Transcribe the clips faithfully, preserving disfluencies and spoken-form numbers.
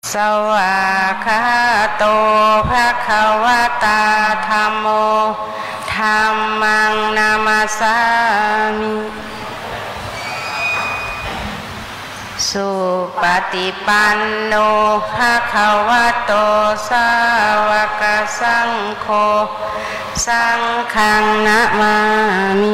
สวากขาโตภะคะวะตาธัมโมธัมมังนามัสสามิสุปฏิปันโนภะคะวะโตสาวกสังโฆสังฆังนะมามิ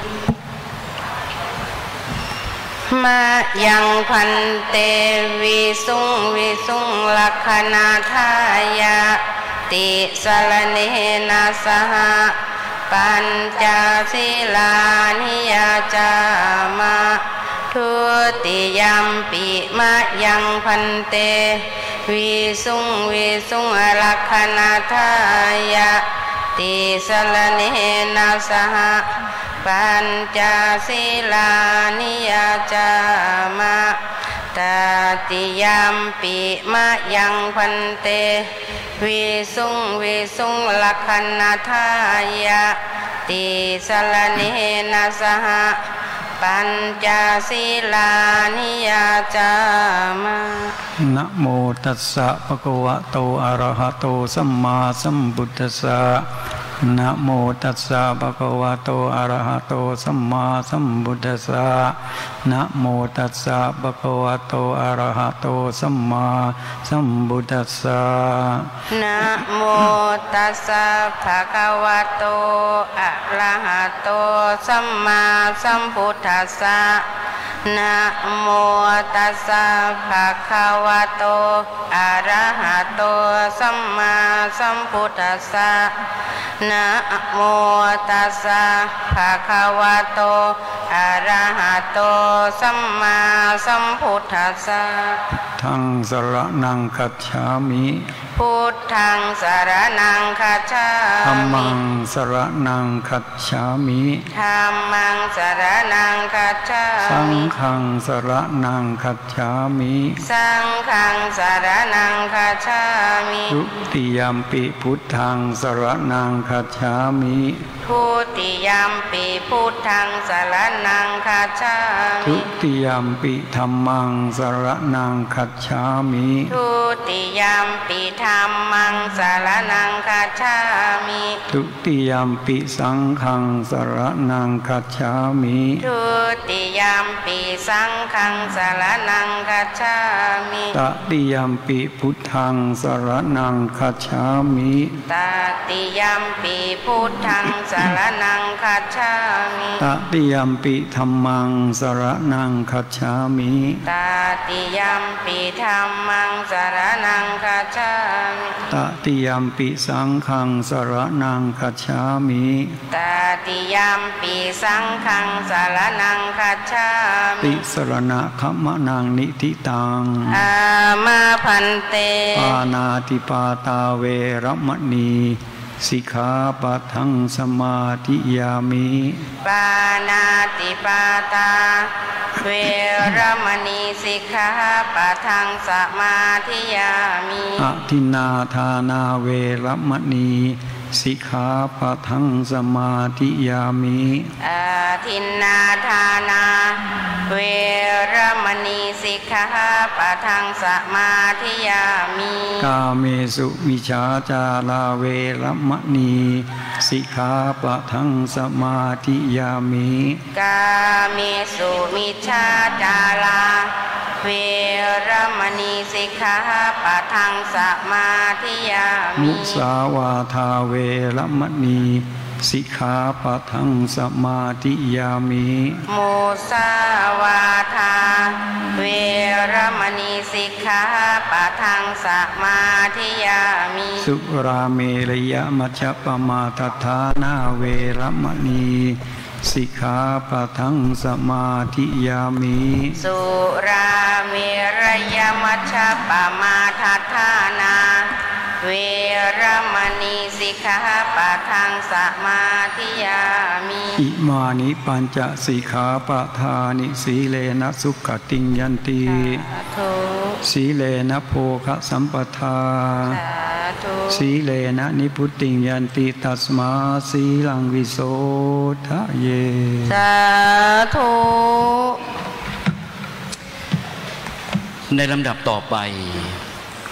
มายังพันเตวิสุงวิสุงลักขณาทายาติสรเนนะสหปัญจศีลานิยาจามะทุติยัมปิมายังพันเตวิสุงวิสุงลักขณาทายาติสรเนนะสหปัญจศีลานิยาจามะตติยัมปิมายังพันเตวิสุงวิสุงลักขณาทายาติสรเนนะสหปัญจศีลานิยาจามะนะโมตัสสะภะคะวะโตอะระหะโตสัมมาสัมพุทธัสสะนะโมตัสสะภะคะวะโตอะระหะโตสัมมาสัมพุทธัสสะนะโมตัสสะภะคะวะโตอะระหะโตสัมมาสัมพุทธัสสะนะโมตัสสะภะคะวะโตอะระหะโตสัมมาสัมพุทธัสสะนะโมตัสสะภะคะวะโตอะระหะโตสัมมาสัมพุทธัสสะนะโมตัสสะภะคะวะโตอะระหะโตสัมมาสัมพุทธัสสะทังสรณังคัจฉามิพุทธังสรณังคัจฉามิธัมมังสรณังคัจฉามิธัมมังสรณังคัจฉามิสังฆังสรณังคัจฉามิสังฆังสรณังคัจฉามิทุติยัมปิพุทธังสรณังคัจฉามิทุติยัมปิพุทธังสรณังคัจฉามิทุติยัมปิธัมมังสรณังคัจฉามิทุติยัมปิธัมมังสรณังคัจฉามิทุติยัมปิสังฆังสรณังคัจฉามิทุติยัมปิสังฆังสรณังคัจฉามิตติยัมปิพุทธังสรณังคัจฉามิตติยัมปิพุทธังสรณังคัจฉามิตติยัมปิธัมมังสรณังคัจฉามิตติยัมปิธัมมังสรณังคัจฉามิตติยัมปิสังฆังสรณังคัจฉามิตติยัมปิสังฆังสรณังคัจฉามิติสรณะคัมมะนังนิทิตังอามาพันเตปานาติปาตาเวรมณีสิกขาปะทังสมาธิยามิปานาติปาตาเวรมณีสิกขาปะทังสมาธิยามิอทินนาทานาเวรมณีสิกขาปะทังสมาธิยามิอาทินนาทานาเวรมณีสิกขาปะทังสมาธิยามิกาเมสุมิจฉาจาราเวรมณีสิกขาปะทังสมาธิยามิกาเมสุมิจฉาจาราเวรมณีสิกขาปะทังสมาธิยามิมุสาวาทาเวรมณีสิกขาปะทังสมาธิยามิมุสาวาทาเวรมณีสิกขาปะทังสมาธิยามิสุราเมรยมัชฌปมาทฐานาเวรมณีสิกขาปะทังสมาธิยามิสุราเมรยมัชฌปมาทฐานาเวรมณีสิกขาปะทังสมาธิยามิอิมานิปัญจสิกขาปะทานิสีเลนะสุขติงยันติสีเลนะโภคสัมปทาสีเลนะนิพุตติงยันติตัสมาสีลังวิโสทะเยสาธุในลำดับต่อไป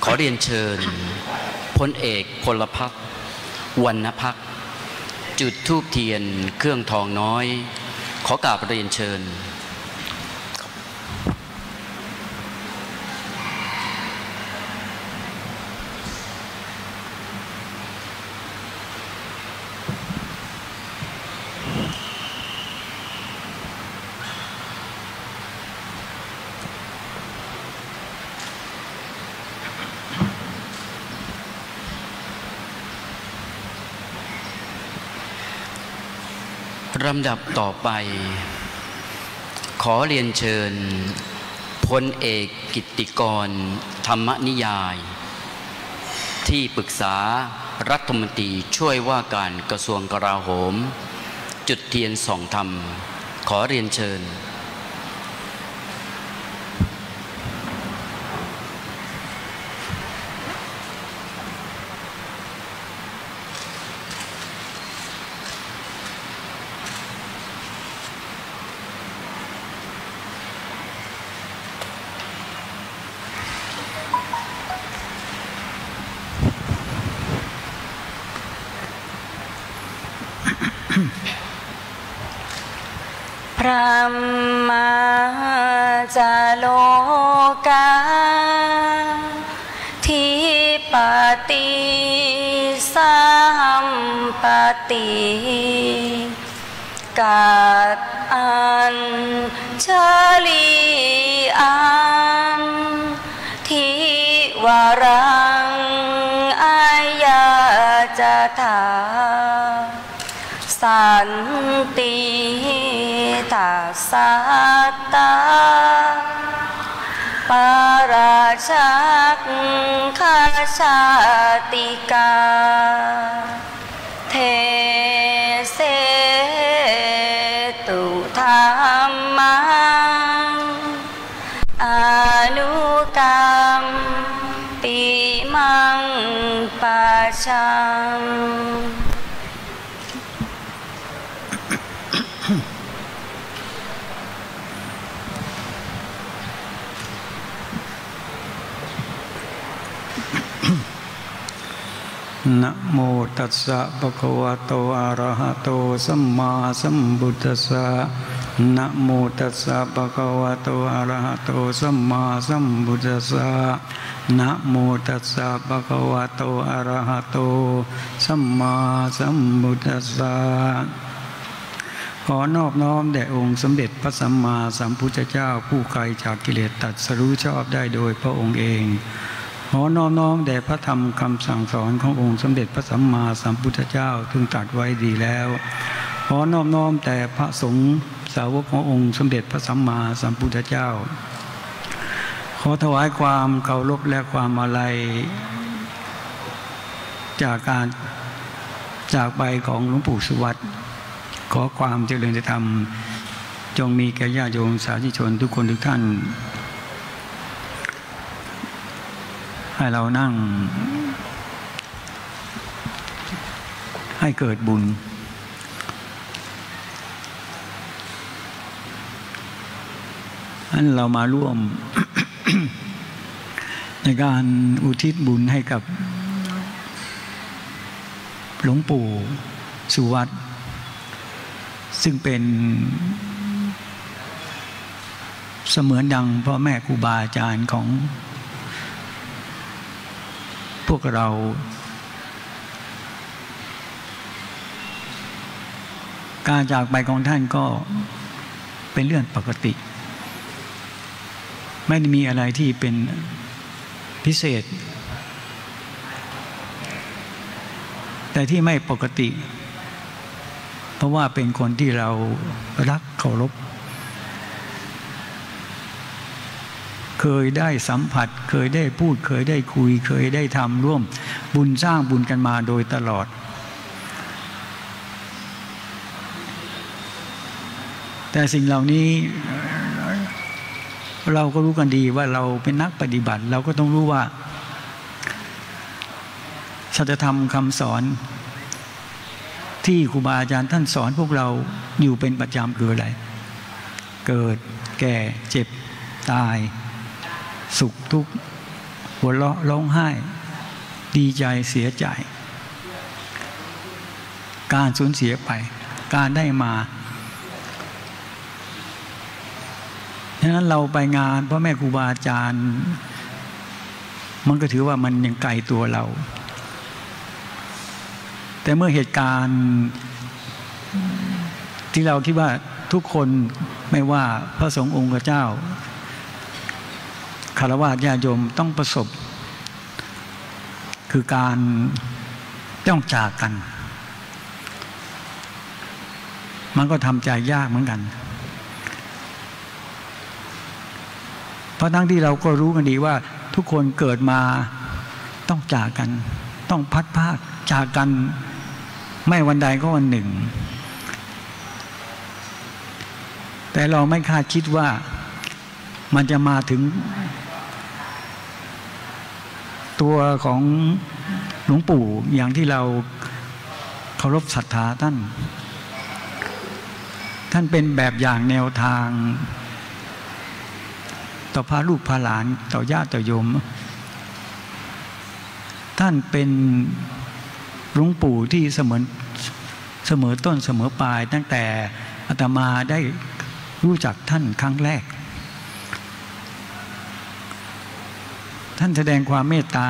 ขอเรียนเชิญพลเอกพลภักดิ์วรรณภักดิ์จุดธูปเทียนเครื่องทองน้อยขอกราบเรียนเชิญลำดับต่อไปขอเรียนเชิญพลเอกกิตติกรธรรมนิยายที่ปรึกษารัฐมนตรีช่วยว่าการกระทรวงกลาโหมจุดเทียนส่องธรรมขอเรียนเชิญพระมาจาโลกาทิปติสัมปติกัตอัญชลีอันทิวรังอายาจถาสันติตัสสัตตาปาราชักขชาติกาเทเสตุธรรมังอนุกรรมปิมังปัจฉังนะโมตัสสะภะคะวะโตอะระหะโตสัมมาสัมพุทธัสสะนะโมตัสสะภะคะวะโตอะระหะโตสัมมาสัมพุทธัสสะนะโมตัสสะภะคะวะโตอะระหะโตสัมมาสัมพุทธัสสะขอนอบน้อมแด่องค์สมเด็จพระสัมมาสัมพุทธเจ้าผู้ไกลจากกิเลสตรัสรู้ชอบได้โดยพระองค์เองขอน้อมน้อมแด่พระธรรมคำสั่งสอนขององค์สมเด็จพระสัมมาสัมพุทธเจ้าซึ่งตรัสไว้ดีแล้วขอน้อมน้อมแต่พระสงฆ์สาวกขององค์สมเด็จพระสัมมาสัมพุทธเจ้าขอถวายความเคารพและความอาลัยจากการจากไปของหลวงปู่สุวัตขอความเจริญธรรมจงมีแก่ญาติโยมสาธุชนทุกคนทุกท่านให้เรานั่งให้เกิดบุญอันเรามาร่วม ในการอุทิศบุญให้กับหลวงปู่สุวัตซึ่งเป็นเสมือนดังพ่อแม่ครูบาอาจารย์ของพวกเราการจากไปของท่านก็เป็นเรื่องปกติไม่ได้มีอะไรที่เป็นพิเศษแต่ที่ไม่ปกติเพราะว่าเป็นคนที่เรารักเคารพเคยได้สัมผัสเคยได้พูดเคยได้คุยเคยได้ทำร่วมบุญสร้างบุญกันมาโดยตลอดแต่สิ่งเหล่านี้เราก็รู้กันดีว่าเราเป็นนักปฏิบัติเราก็ต้องรู้ว่าสัจธรรมคำสอนที่ครูบาอาจารย์ท่านสอนพวกเราอยู่เป็นประจำคืออะไรเกิดแก่เจ็บตายสุขทุกข์หัวเราะร้องไห้ดีใจเสียใจการสูญเสียไปการได้มาฉะนั้นเราไปงานพ่อแม่ครูบาอาจารย์มันก็ถือว่ามันยังไกลตัวเราแต่เมื่อเหตุการณ์ที่เราคิดว่าทุกคนไม่ว่าพระสงฆ์องค์เจ้าคฤหัสถ์ญาติโยมต้องประสบคือการต้องจากกันมันก็ทำใจยากเหมือนกันเพราะทั้งที่เราก็รู้กันดีว่าทุกคนเกิดมาต้องจากกันต้องพัดพรากจากกันไม่วันใดก็วันหนึ่งแต่เราไม่คาดคิดว่ามันจะมาถึงตัวของหลวงปู่อย่างที่เราเคารพศรัทธาท่านท่านเป็นแบบอย่างแนวทางต่อพระลูกพระหลานต่อญาติต่อโยมท่านเป็นหลวงปู่ที่เสมอเสมอต้นเสมอปลายตั้งแต่อาตมาได้รู้จักท่านครั้งแรกท่านแสดงความเมตตา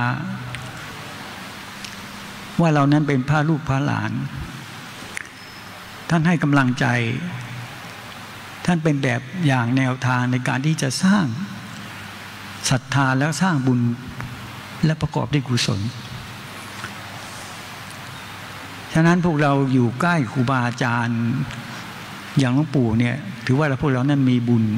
ว่าเรานั้นเป็นพระลูกพระหลานท่านให้กำลังใจท่านเป็นแบบอย่างแนวทางในการที่จะสร้างศรัทธาแล้วสร้างบุญและประกอบด้วยกุศลฉะนั้นพวกเราอยู่ใกล้ครูบาอาจารย์อย่างหลวงปู่เนี่ยถือว่าเราพวกเรานั้นมีบุญ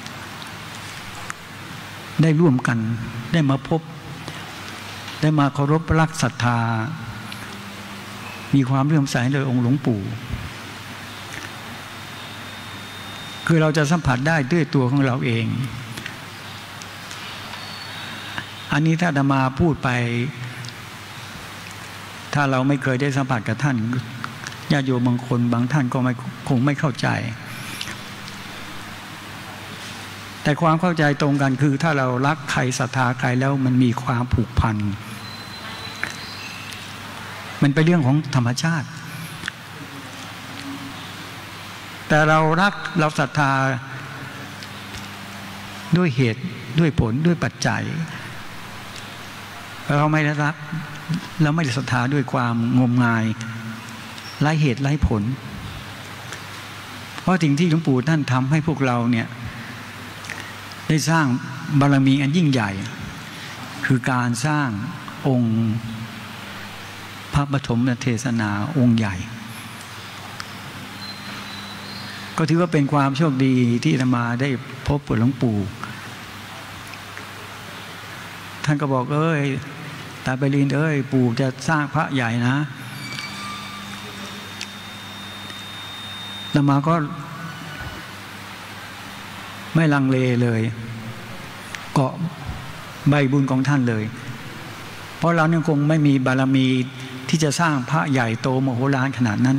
ได้ร่วมกันได้มาพบได้มาเคารพรักศรัทธามีความเลื่อมใสในองค์หลวงปู่คือเราจะสัมผัสได้ด้วยตัวของเราเองอันนี้ถ้าอาตมาพูดไปถ้าเราไม่เคยได้สัมผัสกับท่านญาติโยมบางคนบางท่านก็ไม่คงไม่เข้าใจแต่ความเข้าใจตรงกันคือถ้าเรารักใครศรัทธาใครแล้วมันมีความผูกพันมันเป็นเรื่องของธรรมชาติแต่เรารักเราศรัทธาด้วยเหตุด้วยผลด้วยปัจจัยเราไม่ได้รักเราไม่ได้ศรัทธาด้วยความงมงายไร้เหตุไร้ผลเพราะสิ่งที่หลวงปู่ท่านทำให้พวกเราเนี่ยได้สร้างบารมีอันยิ่งใหญ่คือการสร้างองค์พระปฐมเทศนาองค์ใหญ่ก็ถือว่าเป็นความโชคดีที่อาตมาได้พบกับหลวงปู่ท่านก็บอกเอ้ยตาไปลินเอ้ยปู่จะสร้างพระใหญ่นะอาตมาก็ไม่ลังเลเลยเกาะใบบุญของท่านเลยเพราะเราเนี่ยคงไม่มีบารมีที่จะสร้างพระใหญ่โตมโหฬารขนาดนั้น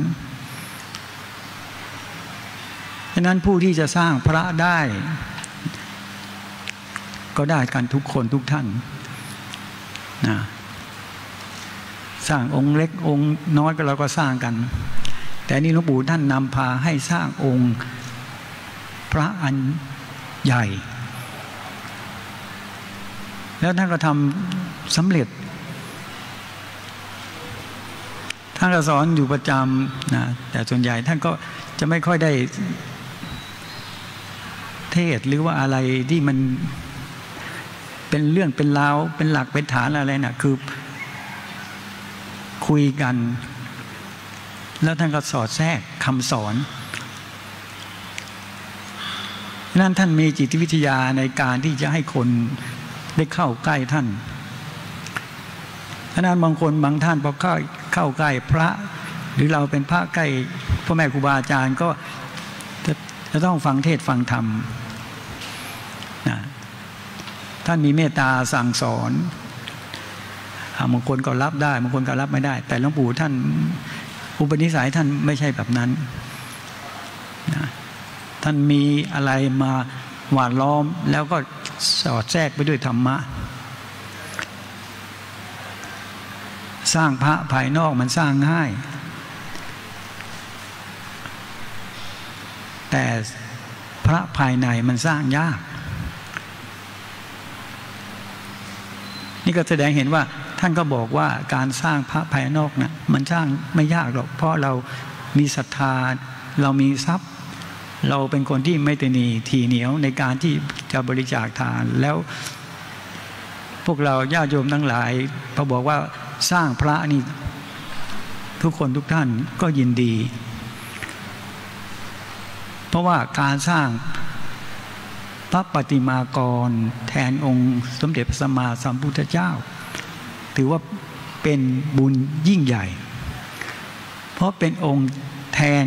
ฉะนั้นผู้ที่จะสร้างพระได้ก็ได้กันทุกคนทุกท่านนะสร้างองค์เล็กองค์น้อยก็เราก็สร้างกันแต่นี่หลวงปู่ท่านนำพาให้สร้างองค์พระอันใหญ่แล้วท่านก็ทำสำเร็จท่านก็สอนอยู่ประจำนะแต่ส่วนใหญ่ท่านก็จะไม่ค่อยได้เทศหรือว่าอะไรที่มันเป็นเรื่องเป็นราวเป็นหลักเป็นฐานอะไรนะคือคุยกันแล้วท่านก็สอดแทรกคำสอนนั่นท่านมีจิตวิทยาในการที่จะให้คนได้เข้าใกล้ท่านฉะนั้นบางคนบางท่านพอเข้าเข้าใกล้พระหรือเราเป็นพระใกล้พ่อแม่ครูบาอาจารย์ก็จะจะต้องฟังเทศฟังธรรมนะท่านมีเมตตาสั่งสอนบางคนก็รับได้บางคนก็รับไม่ได้แต่หลวงปู่ท่านอุปนิสัยท่านไม่ใช่แบบนั้นนะท่านมีอะไรมาหวานล้อมแล้วก็สอดแทรกไปด้วยธรรมะสร้างพระภายนอกมันสร้างง่ายแต่พระภายในมันสร้างยากนี่ก็แสดงเห็นว่าท่านก็บอกว่าการสร้างพระภายนอกนะมันสร้างไม่ยากหรอกเพราะเรามีศรัทธาเรามีทรัพย์เราเป็นคนที่ไม่ตนีทีเหนียวในการที่จะบริจาคทานแล้วพวกเราญาติโยมทั้งหลายพอบอกว่าสร้างพระนี่ทุกคนทุกท่านก็ยินดีเพราะว่าการสร้างพระปฏิมากรแทนองค์สมเด็จพระสัมมาสัมพุทธเจ้าถือว่าเป็นบุญยิ่งใหญ่เพราะเป็นองค์แทน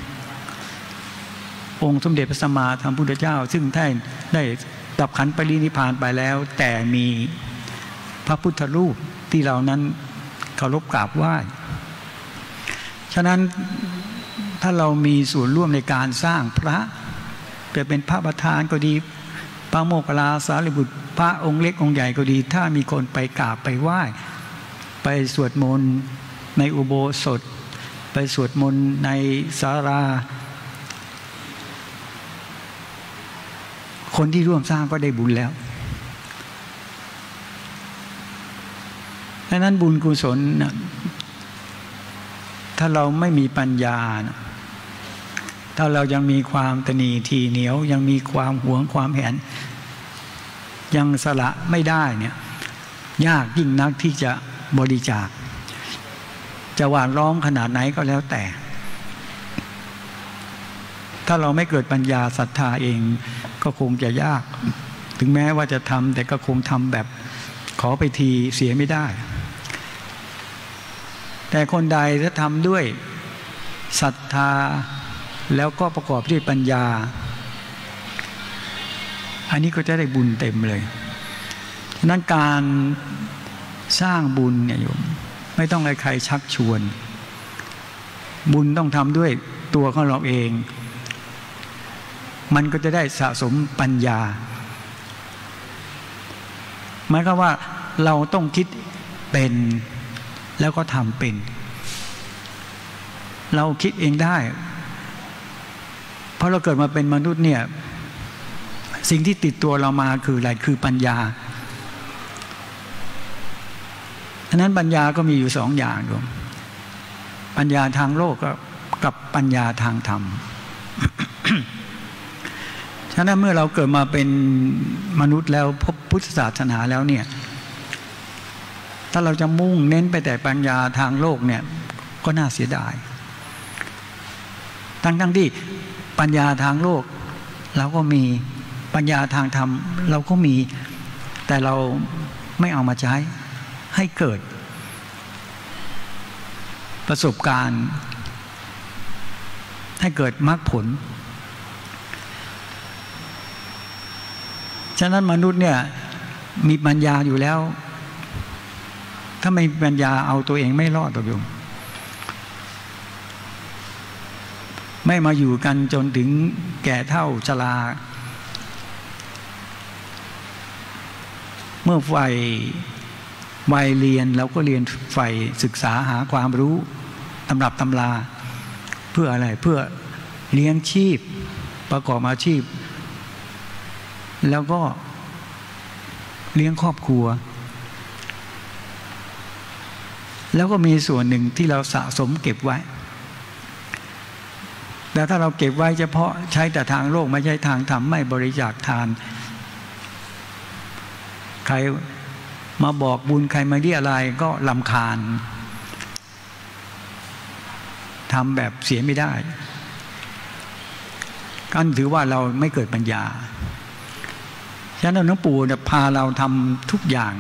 องค์สมเด็จพระสัมมาสัมพุทธเจ้าซึ่งท่านได้ดับขันปรินิพพานไปแล้วแต่มีพระพุทธรูปที่เรานั้นเคารพกราบไหว้ฉะนั้นถ้าเรามีส่วนร่วมในการสร้างพระจะเป็นพระประธานก็ดีพระโมคคัลลาสารีบุตรพระองค์เล็กองค์ใหญ่ก็ดีถ้ามีคนไปกราบไปไหว้ไปสวดมนต์ในอุโบสถไปสวดมนต์ในศาลาคนที่ร่วมสร้างก็ได้บุญแล้วดังนั้นบุญกุศลถ้าเราไม่มีปัญญาถ้าเรายังมีความตนีทีเหนียวยังมีความหวงความแหนยังสละไม่ได้เนี่ยยากยิ่งนักที่จะบริจาคจะหวานร้องขนาดไหนก็แล้วแต่ถ้าเราไม่เกิดปัญญาศรัทธาเองก็คงจะยากถึงแม้ว่าจะทำแต่ก็คงทำแบบขอไปทีเสียไม่ได้แต่คนใดถ้าทำด้วยศรัทธาแล้วก็ประกอบด้วยปัญญาอันนี้ก็จะได้บุญเต็มเลยฉะนั้นการสร้างบุญเนี่ยโยมไม่ต้องให้ใครชักชวนบุญต้องทำด้วยตัวของเราเองมันก็จะได้สะสมปัญญาหมายความว่าเราต้องคิดเป็นแล้วก็ทำเป็นเราคิดเองได้เพราะเราเกิดมาเป็นมนุษย์เนี่ยสิ่งที่ติดตัวเรามาคืออะไรคือปัญญาฉะนั้นปัญญาก็มีอยู่สองอย่างรวมปัญญาทางโลกกับปัญญาทางธรรม ฉะนั้นเมื่อเราเกิดมาเป็นมนุษย์แล้วพบพุทธศาสนาแล้วเนี่ยถ้าเราจะมุ่งเน้นไปแต่ปัญญาทางโลกเนี่ยก็น่าเสียดายทั้งทั้งที่ปัญญาทางโลกเราก็มีปัญญาทางธรรมเราก็มีแต่เราไม่เอามาใช้ให้เกิดประสบการณ์ให้เกิดมรรคผลฉะนั้นมนุษย์เนี่ยมีปัญญาอยู่แล้วถ้าไม่มีปัญญาเอาตัวเองไม่รอดหรอกโยมไม่มาอยู่กันจนถึงแก่เฒ่าชราเมื่อวัยวัยเรียนเราก็เรียนใฝ่ศึกษาหาความรู้ตำรับตำราเพื่ออะไรเพื่อเลี้ยงชีพประกอบอาชีพแล้วก็เลี้ยงครอบครัวแล้วก็มีส่วนหนึ่งที่เราสะสมเก็บไว้แต่ถ้าเราเก็บไว้เฉพาะใช้แต่ทางโลกไม่ใช่ทางธรรมไม่บริจาคทานใครมาบอกบุญใครมาเรียอะไรก็รำคาญทำแบบเสียไม่ได้ก็ถือว่าเราไม่เกิดปัญญาฉะนั้นหลวงปู่เนี่ยพาเราทำทุกอย่าง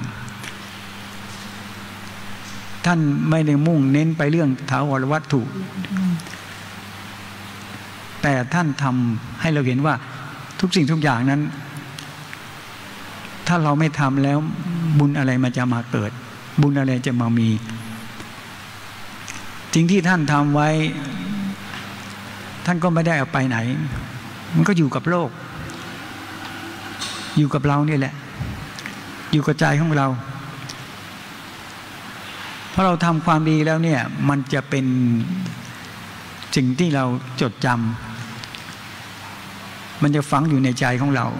ท่านไม่ได้มุ่งเน้นไปเรื่องถาวรวัตถุแต่ท่านทำให้เราเห็นว่าทุกสิ่งทุกอย่างนั้นถ้าเราไม่ทำแล้วบุญอะไรมันจะมาเกิดบุญอะไรจะมามีสิ่งที่ท่านทำไว้ท่านก็ไม่ได้เอาไปไหนมันก็อยู่กับโลกอยู่กับเราเนี่ยแหละอยู่กับใจของเราเพอเราทำความดีแล้วเนี่ยมันจะเป็นสิ่งที่เราจดจำมันจะฝังอยู่ในใจของเรา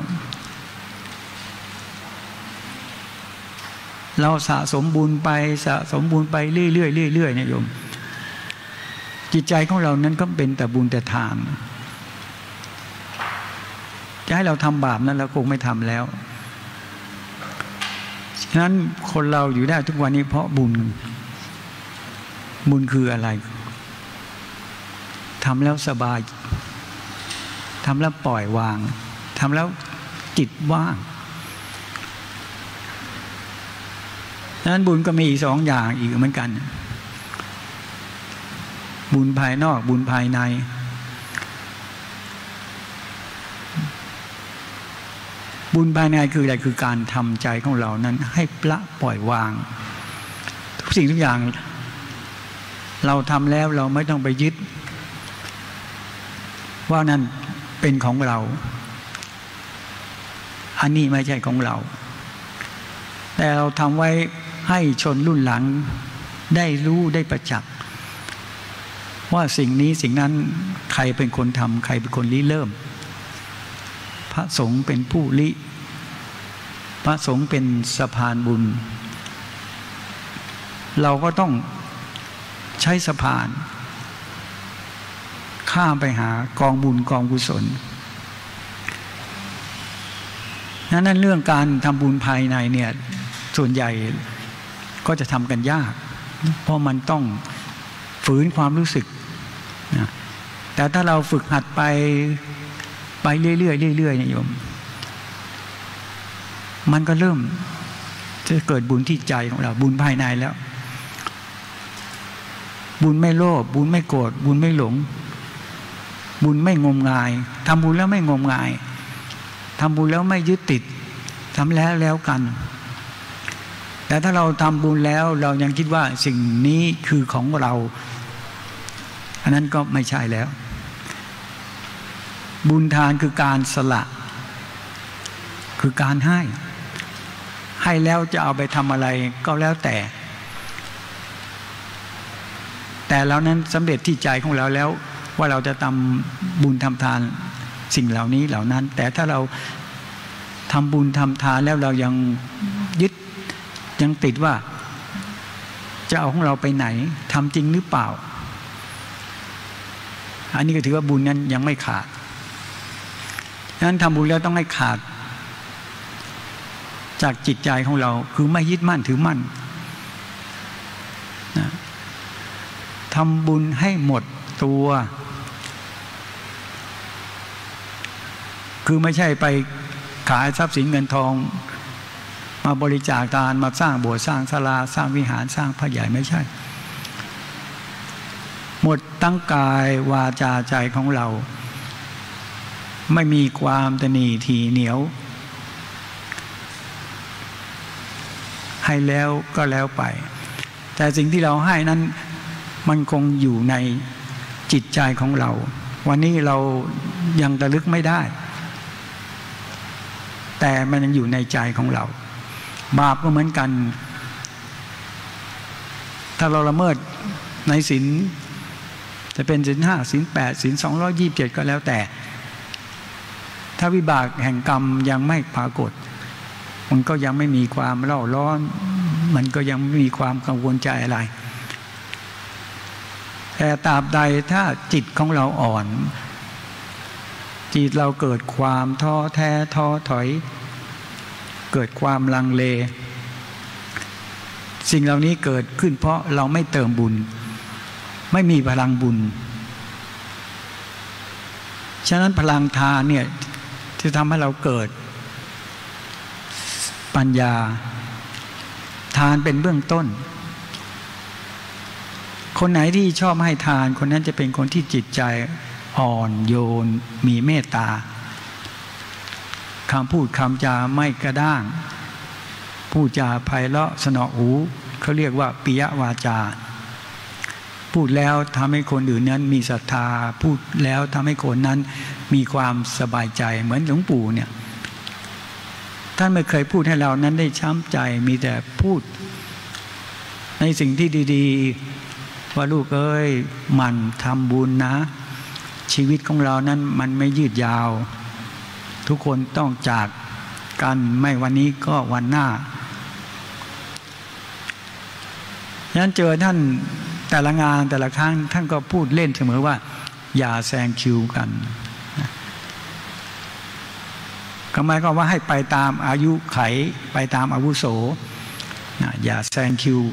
เราสะสมบุญไปสะสมบุญไปเรื่อยๆเรื่อยๆเนี่ยโยมจิตใจของเรานั้นก็เป็นแต่บุญแต่ทานจะให้เราทำบาปนั้นเราคงไม่ทำแล้วฉะนั้นคนเราอยู่ได้ทุกวันนี้เพราะบุญบุญคืออะไรทำแล้วสบายทำแล้วปล่อยวางทำแล้วจิตว่างฉะนั้นบุญก็มีอีกสองอย่างอีกเหมือนกันบุญภายนอกบุญภายในบุญภายในคืออะไรคือการทำใจของเรานั้นให้ละปล่อยวางทุกสิ่งทุกอย่างเราทำแล้วเราไม่ต้องไปยึดว่านั่นเป็นของเราอันนี้ไม่ใช่ของเราแต่เราทำไว้ให้ชนรุ่นหลังได้รู้ได้ประจักษ์ว่าสิ่งนี้สิ่งนั้นใครเป็นคนทำใครเป็นคนริเริ่มพระสงฆ์เป็นผู้ริพระสงฆ์เป็นสะพานบุญเราก็ต้องใช้สะพานข้ามไปหากองบุญกองกุศลนั้นเรื่องการทำบุญภายในเนี่ยส่วนใหญ่ก็จะทำกันยากเพราะมันต้องฝืนความรู้สึกนะแต่ถ้าเราฝึกหัดไปไปเรื่อยๆเรื่อยๆเนี่ยโยมมันก็เริ่มจะเกิดบุญที่ใจของเราบุญภายในแล้วบุญไม่โลภบุญไม่โกรธบุญไม่หลงบุญไม่งมงายทำบุญแล้วไม่งมงายทำบุญแล้วไม่ยึดติดทำแล้วแล้วกันแต่ถ้าเราทำบุญแล้วเรายังคิดว่าสิ่งนี้คือของเราอันนั้นก็ไม่ใช่แล้วบุญทานคือการสละคือการให้ให้แล้วจะเอาไปทำอะไรก็แล้วแต่แต่เรานั้นสำเร็จที่ใจของเราแล้วว่าเราจะทำบุญทำทานสิ่งเหล่านี้เหล่านั้นแต่ถ้าเราทำบุญทำทานแล้วเรายังยึดยังติดว่าจะเอาของเราไปไหนทำจริงหรือเปล่าอันนี้ก็ถือว่าบุญนั้นยังไม่ขาดฉะนั้นทำบุญแล้วต้องให้ขาดจากจิตใจของเราคือไม่ยึดมั่นถือมั่นนะทำบุญให้หมดตัวคือไม่ใช่ไปขายทรัพย์สินเงินทองมาบริจาคทานมาสร้างโบสถ์สร้างศาลาสร้างวิหารสร้างพระใหญ่ไม่ใช่หมดตั้งกายวาจาใจของเราไม่มีความตนีทีเหนียวให้แล้วก็แล้วไปแต่สิ่งที่เราให้นั้นมันคงอยู่ในจิตใจของเราวันนี้เรายังระลึกไม่ได้แต่มันยังอยู่ในใจของเราบาปก็เหมือนกันถ้าเราละเมิดในศีลจะเป็นศีลห้าศีลแปดศีลสองร้อยยี่สิบเจ็ดก็แล้วแต่ถ้าวิบากแห่งกรรมยังไม่ปรากฏมันก็ยังไม่มีความเล่าร้อนมันก็ยังไม่มีความกังวลใจอะไรแต่ตราบใดถ้าจิตของเราอ่อนจิตเราเกิดความท้อแท้ท้อถอยเกิดความลังเลสิ่งเหล่านี้เกิดขึ้นเพราะเราไม่เติมบุญไม่มีพลังบุญฉะนั้นพลังทานเนี่ยจะทำให้เราเกิดปัญญาทานเป็นเบื้องต้นคนไหนที่ชอบให้ทานคนนั้นจะเป็นคนที่จิตใจอ่อนโยนมีเมตตาคำพูดคำจาไม่กระด้างพูดจาไพเราะสนอหูเขาเรียกว่าปิยวาจาพูดแล้วทำให้คนอื่นนั้นมีศรัทธาพูดแล้วทำให้คนนั้นมีความสบายใจเหมือนหลวงปู่เนี่ยท่านไม่เคยพูดให้เรานั้นได้ช้ำใจมีแต่พูดในสิ่งที่ดีๆว่าลูกเอ้ยหมั่นทำบุญนะชีวิตของเรานั้นมันไม่ยืดยาวทุกคนต้องจากกันไม่วันนี้ก็วันหน้าฉะนั้นเจอท่านแต่ละงานแต่ละครั้งท่านก็พูดเล่นเสมอว่าอย่าแซงคิวกันก็หมายความว่าให้ไปตามอายุไขไปตามอาวุโสอย่าแซงคิว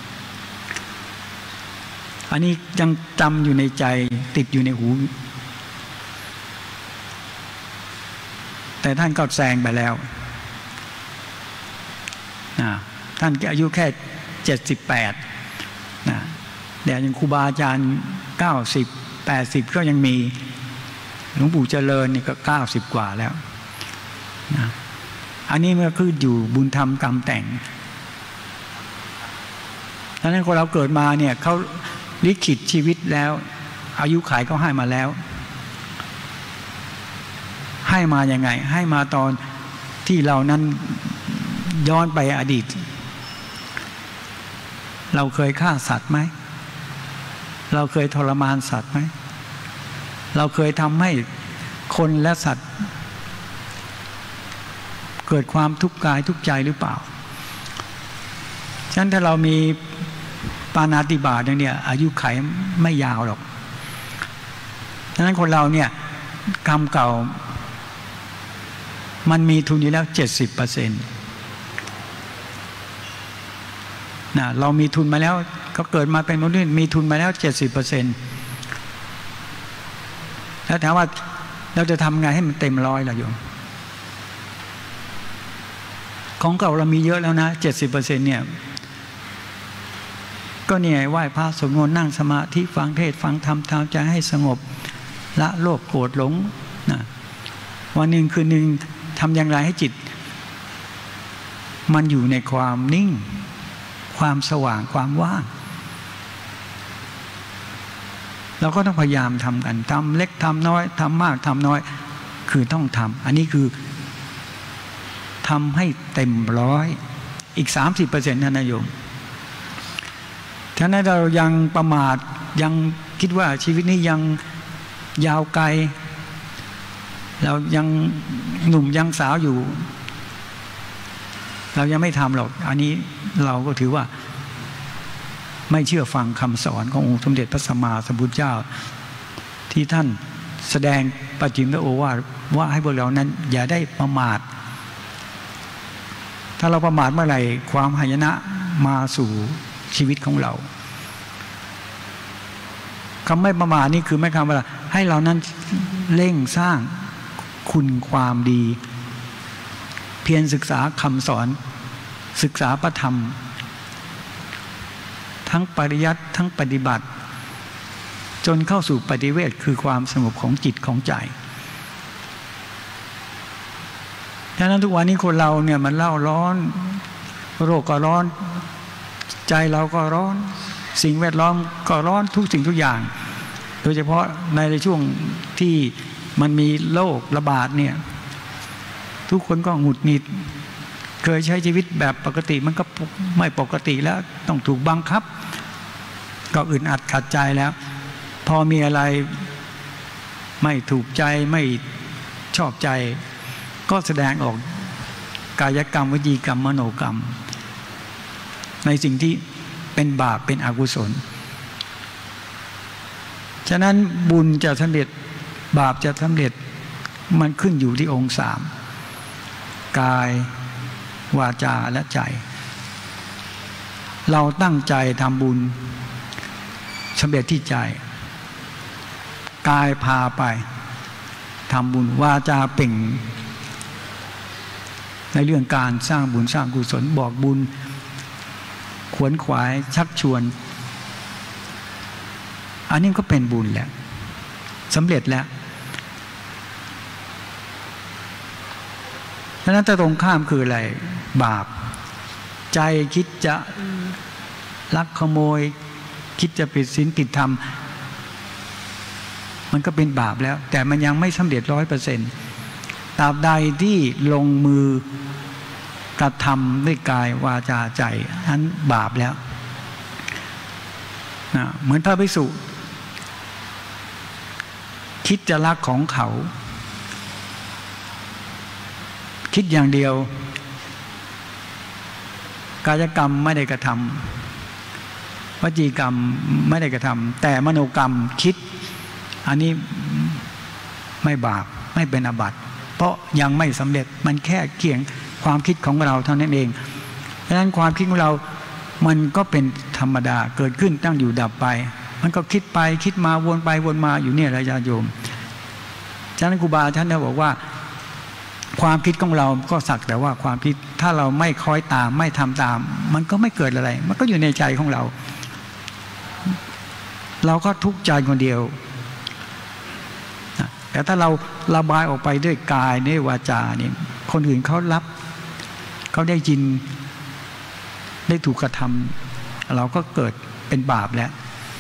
อันนี้ยังจำอยู่ในใจติดอยู่ในหูแต่ท่านก็แซงไปแล้วนะท่านอายุแค่เจ็ดสิบแปดนะแต่ยังครูบาอาจารย์เก้าสิบแปดสิบก็ยังมีหลวงปู่เจริญนี่ก็เก้าสิบกว่าแล้วนะอันนี้มันคืออยู่บุญธรรมกรรมแต่งดังนั้นคนเราเกิดมาเนี่ยเขาลิขิตชีวิตแล้วอายุขัยเขาให้มาแล้วให้มาอย่างไงให้มาตอนที่เรานั้นย้อนไปอดีตเราเคยฆ่าสัตว์ไหมเราเคยทรมานสัตว์ไหมเราเคยทำให้คนและสัตว์เกิดความทุกข์กายทุกข์ใจหรือเปล่าฉะนั้นถ้าเรามีปาณาติบาตเนี่ยอายุขัยไม่ยาวหรอกฉะนั้นคนเราเนี่ยกรรมเก่ามันมีทุนอยู่แล้วเจ็ดสิบเปอร์เซ็นต์นะเรามีทุนมาแล้วก็เกิดมาเป็นมนุษย์มีทุนมาแล้วเจ็ดสิบเปอร์เซ็นต์แล้วถามว่าเราจะทำไงให้มันเต็มร้อยล่ะโยมของเก่าเรามีเยอะแล้วนะเจ็ดสิบเปอร์เซ็นต์เนี่ยก็เนี่ยไหว้พระสวดมนต์นั่งสมาธิฟังเทศฟังธรรมทำใจให้สงบละโลภโกรธหลงนะวันหนึ่งคืนหนึ่งทำอย่างไรให้จิตมันอยู่ในความนิ่งความสว่างความว่างเราก็ต้องพยายามทำกันทำเล็กทำน้อยทำมากทำน้อยคือต้องทำอันนี้คือทำให้เต็มร้อยอีก สามสิบเปอร์เซ็นต์ ท่านนายโยมฉะนั้นเรายังประมาทยังคิดว่าชีวิตนี้ยังยาวไกลเรายังหนุ่มยังสาวอยู่เรายังไม่ทำหรอกอันนี้เราก็ถือว่าไม่เชื่อฟังคำสอนขององค์สมเด็จพระสัมมาสัมพุทธเจ้าที่ท่านแสดงปัจฉิมโอวาทว่าให้พวกเรานั้นอย่าได้ประมาทถ้าเราประมาทเมื่อไหร่ความหายนะมาสู่ชีวิตของเราคำไม่ประมาทนี่คือไม่คำว่าให้เรานั้นเร่งสร้างคุณความดีเพียรศึกษาคำสอนศึกษาพระธรรมทั้งปริยัติทั้งปฏิบัติจนเข้าสู่ปฏิเวทคือความสงบของจิตของใจดังนั้นทุกวันนี้คนเราเนี่ยมันเล่าร้อนโรคก็ร้อนใจเราก็ร้อนสิ่งแวดล้อมก็ร้อนทุกสิ่งทุกอย่างโดยเฉพาะในช่วงที่มันมีโรคระบาดเนี่ยทุกคนก็หงุดหงิดเคยใช้ชีวิตแบบปกติมันก็ไม่ปกติแล้วต้องถูกบังคับก็อึดอัดขัดใจแล้วพอมีอะไรไม่ถูกใจไม่ชอบใจก็แสดงออกกายกรรมวจีกรรมมโนกรรมในสิ่งที่เป็นบาปเป็นอกุศลฉะนั้นบุญจะสำเร็จบาปจะสำเร็จมันขึ้นอยู่ที่องค์สามกายวาจาและใจเราตั้งใจทำบุญสำเร็จที่ใจกายพาไปทำบุญวาจาเป่งในเรื่องการสร้างบุญสร้างกุศลบอกบุญขวนขวายชักชวนอันนี้ก็เป็นบุญแหละสำเร็จแล้วฉะนั้นแต่ตรงข้ามคืออะไรบาปใจคิดจะลักขโมยคิดจะผิดศีลผิดธรรมมันก็เป็นบาปแล้วแต่มันยังไม่สำเร็จร้อยเปอร์เซ็นต์ตราบใดที่ลงมือกระทำด้วยกายวาจาใจนั้นบาปแล้วนะเหมือนพระภิกษุคิดจะรักของเขาคิดอย่างเดียวกายกรรมไม่ได้กระทำวจีกรรมไม่ได้กระทำแต่มโนกรรมคิดอันนี้ไม่บาปไม่เป็นอาบัติเพราะยังไม่สำเร็จมันแค่เกี่ยงความคิดของเราเท่านั้นเองดังนั้นความคิดของเรามันก็เป็นธรรมดาเกิดขึ้นตั้งอยู่ดับไปมันก็คิดไปคิดมาวนไปวนมาอยู่เนี่ยระยะโยมฉะนั้นครูบาท่านได้บอกว่าความคิดของเราก็สักแต่ว่าความคิดถ้าเราไม่คอยตามไม่ทำตามมันก็ไม่เกิดอะไรมันก็อยู่ในใจของเราเราก็ทุกข์ใจคนเดียวแต่ถ้าเราระบายออกไปด้วยกายด้วยวาจาเนี่ยคนอื่นเขารับเขาได้ยินได้ถูกกระทำเราก็เกิดเป็นบาปแล้ว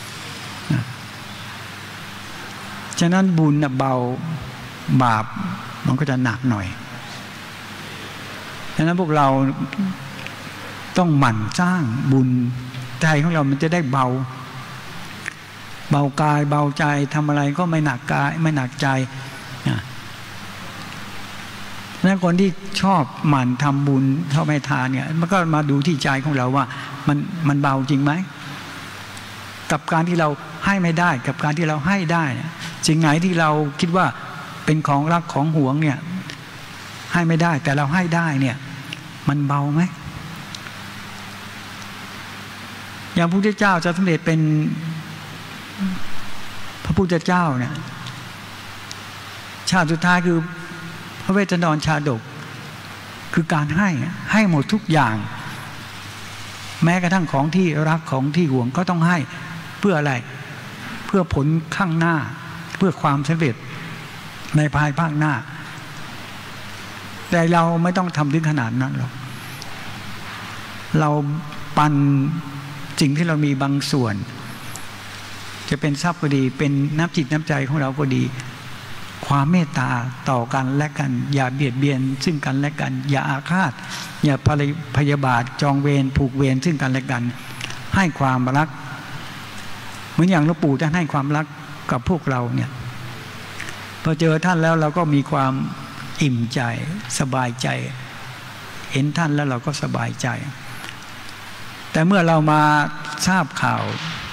ฉะนั้นบุญเบาบาปมันก็จะหนักหน่อยฉะนั้นพวกเราต้องหมั่นสร้างบุญใจของเรามันจะได้เบาเบากายเบาใจทำอะไรก็ไม่หนักกายไม่หนักใจนั้นคนที่ชอบหมั่นทำบุญชอบให้ทานเนี่ยมันก็มาดูที่ใจของเราว่ามันมันเบาจริงไหมกับการที่เราให้ไม่ได้กับการที่เราให้ได้สิ่งไหนที่เราคิดว่าเป็นของรักของหวงเนี่ยให้ไม่ได้แต่เราให้ได้เนี่ยมันเบาไหมอย่างพระพุทธเจ้าจะสำเร็จเป็นพระพุทธเจ้าเนี่ยชาติสุดท้ายคือพระเวทนรชาดกคือการให้ให้หมดทุกอย่างแม้กระทั่งของที่รักของที่หวงก็ต้องให้เพื่ออะไรเพื่อผลข้างหน้าเพื่อความสำเร็จในภายภาคหน้าแต่เราไม่ต้องทำถึงขนาดนั้นหรอกเราปันสิ่งที่เรามีบางส่วนจะเป็นทรัพย์ก็ดีเป็นน้ำจิตน้ำใจของเราก็ดีความเมตตาต่อกันและกันอย่าเบียดเบียนซึ่งกันและกันอย่าอาฆาตอย่าพยาบาทจองเวรผูกเวรซึ่งกันและกันให้ความรักเหมือนอย่างหลวงปู่ท่านให้ความรักกับพวกเราเนี่ยพอเจอท่านแล้วเราก็มีความอิ่มใจสบายใจเห็นท่านแล้วเราก็สบายใจแต่เมื่อเรามาทราบข่าว